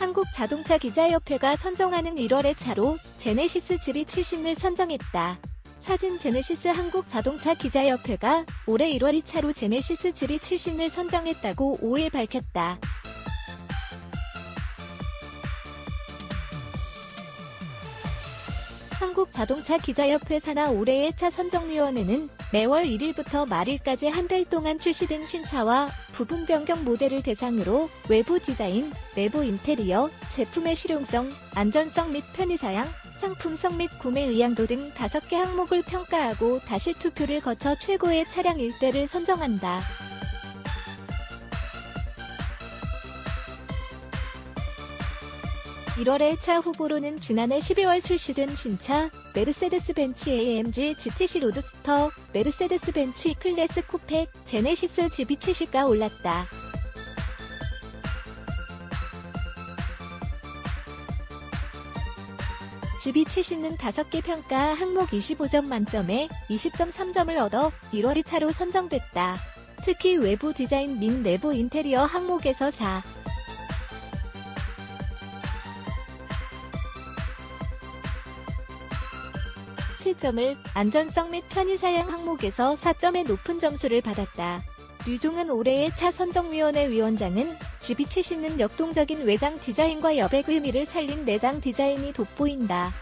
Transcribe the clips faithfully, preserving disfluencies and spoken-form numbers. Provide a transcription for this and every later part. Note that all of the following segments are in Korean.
한국자동차기자협회가 선정하는 일월의 차로 제네시스 지비 칠십을 선정했다. 사진 제네시스 한국자동차기자협회가 올해 일월 이 차로 제네시스 지비 칠십을 선정했다고 오일 밝혔다. 한국자동차기자협회 산하 올해의 차 선정위원회는 매월 일일부터 말일까지 한 달 동안 출시된 신차와 부분 변경 모델을 대상으로 외부 디자인, 내부 인테리어, 제품의 실용성, 안전성 및 편의사양, 상품성 및 구매 의향도 등 다섯 개 항목을 평가하고 다시 투표를 거쳐 최고의 차량 일 대를 선정한다. 일월의 차 후보로는 지난해 십이월 출시된 신차 메르세데스-벤츠 에이엠지 지티씨 로드스터, 메르세데스-벤츠 클래스 쿠페, 제네시스 지비 칠십가 올랐다. 지비 칠십는 다섯 개 평가 항목 이십오 점 만점에 이십 점 삼 점을 얻어 일월 이 차로 선정됐다. 특히 외부 디자인 및 내부 인테리어 항목에서 사 칠 점을, 안전성 및 편의사양 항목에서 사 점의 높은 점수를 받았다. 류종은 올해의 차 선정위원회 위원장은 지비 칠십는 역동적인 외장 디자인과 여백 의미를 살린 내장 디자인이 돋보인다.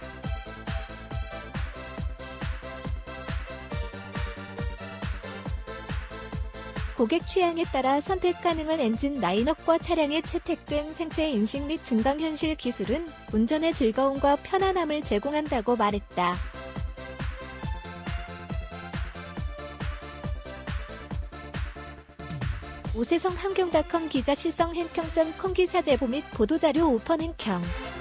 고객 취향에 따라 선택 가능한 엔진 라인업과 차량에 채택된 생체 인식 및 증강현실 기술은 운전의 즐거움과 편안함을 제공한다고 말했다. 오세성 한경닷컴 기자 실성 행평점 컴 기사 제보 및 보도자료 오펀 행평